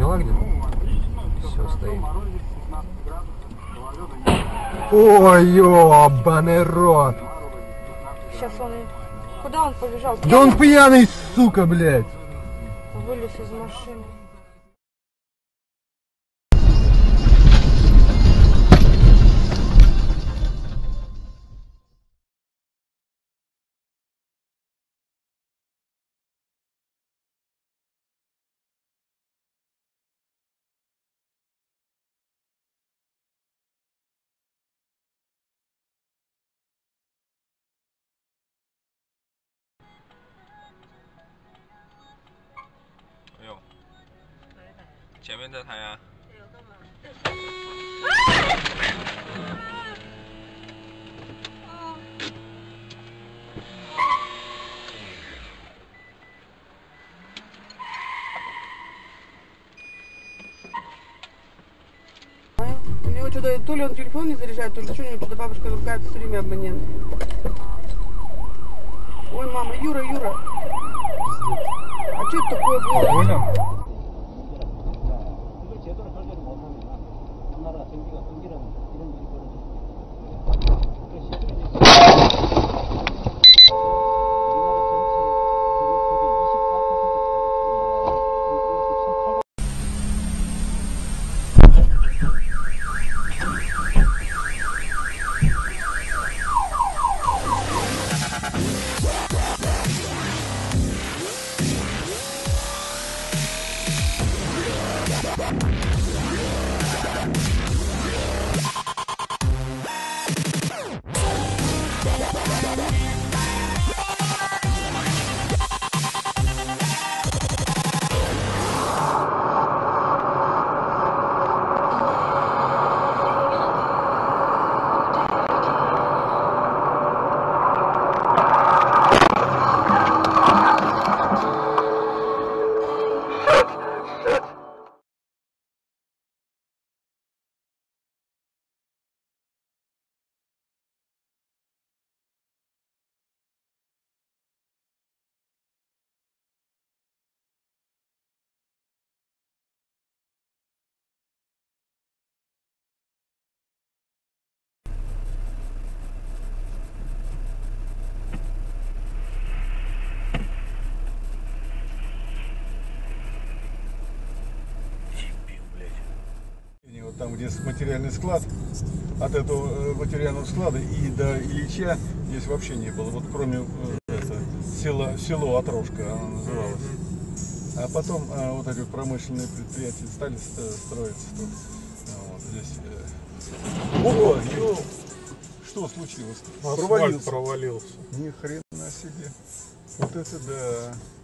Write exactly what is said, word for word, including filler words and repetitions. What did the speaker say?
подняла где-то? Все, стоит. Ой, ёбаный рот! Сейчас он... Куда он побежал? Да он пьяный, сука, блядь! Вылез из машины. 前面这台啊。 У него что-то, то ли он телефон не заряжает, то ли что, у него что-то бабушка ругает все время абонент. Ой, мама, Юра, Юра. А что это такое было? Понял? Там, где материальный склад, от этого материального склада и до Ильича здесь вообще не было. Вот кроме это, села, село Отрошка оно называлось. А потом а, вот эти вот промышленные предприятия стали строиться тут. Вот здесь. О, ё! Что случилось? Асфальт провалился. Ни хрена себе. Вот это да.